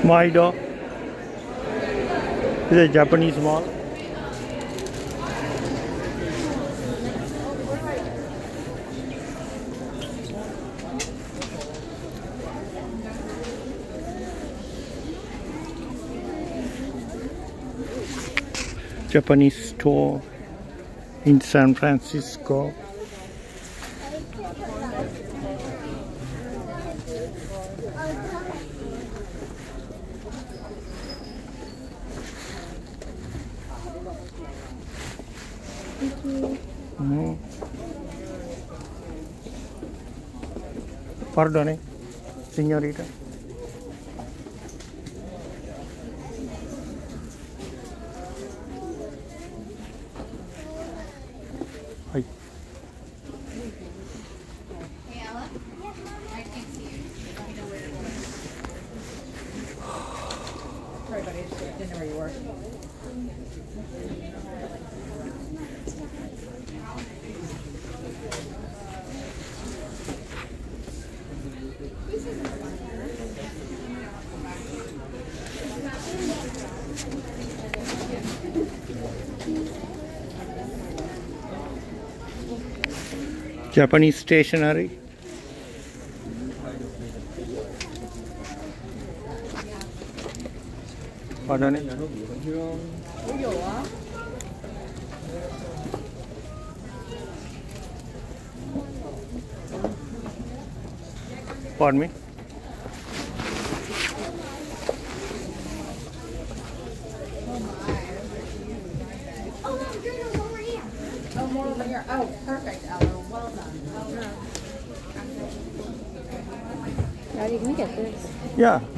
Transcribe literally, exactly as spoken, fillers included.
Maido. This is a Japanese mall. Japanese store in San Francisco. Thank you. Mm. Pardon, señorita. Hi. Hey, Ella? I can't see you. Let me know where you're going. Sorry, buddy. I just didn't know where you were. Japanese stationery. Pardon? Pardon me. Oh, no, Bruno's over here. Oh, more over here. Oh, perfect, Ella. Well done. Well done. Now you can get this. Yeah.